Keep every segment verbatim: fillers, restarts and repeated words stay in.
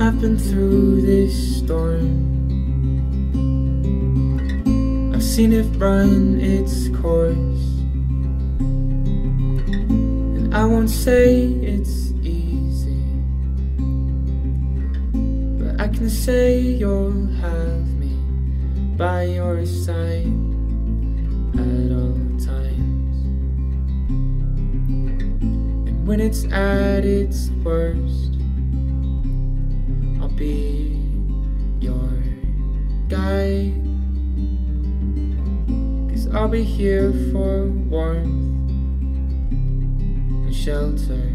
I've been through this storm. I've seen it run its course, and I won't say it's easy, but I can say you'll have me by your side at all times. And when it's at its worst, I'll be your guide, 'cause I'll be here for warmth and shelter.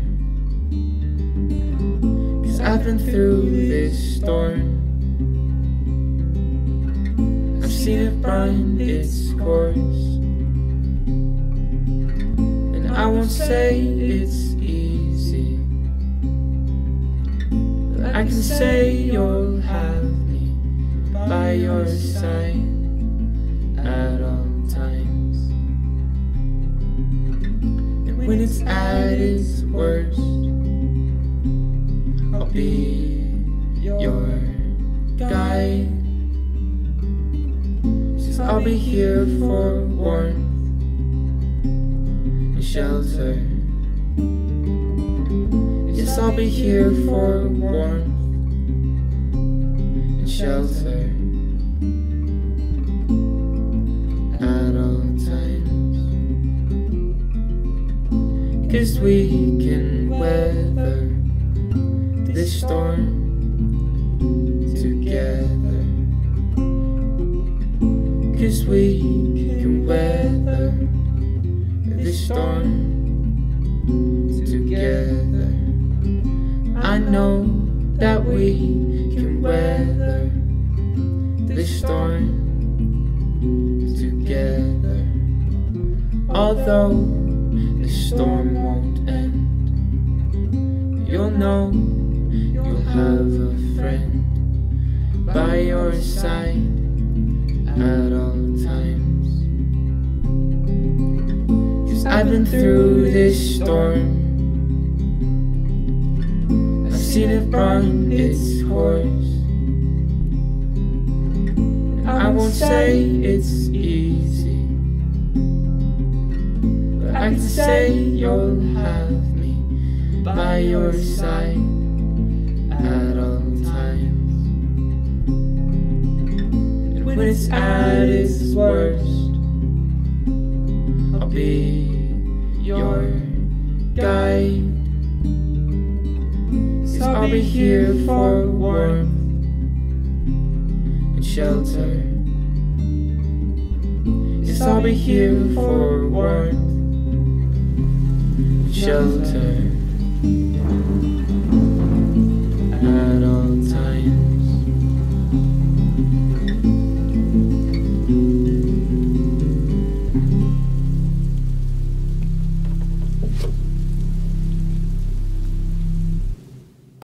'Cause I've been through this storm. I've seen it run its course, and I won't say it's easy, but I can say you'll have me by your side at all times. And when it's at its worst, I'll be your guide, 'cause I'll be here for warmth and shelter. Yes, I'll be here for warmth and shelter at all times. 'Cause we can weather this storm together. 'Cause we can weather this storm together. I know that we can weather this storm together. Although the storm won't end, you'll know you'll have a friend by your side at all times. 'Cause I've been through this storm. I've seen it run its course. I won't say it's easy, but I can say you'll have me by your side at all times. And when it's at its worst, I'll be your guide, 'cause I'll be here for warmth and shelter. Yes, I'll be here for warmth and shelter.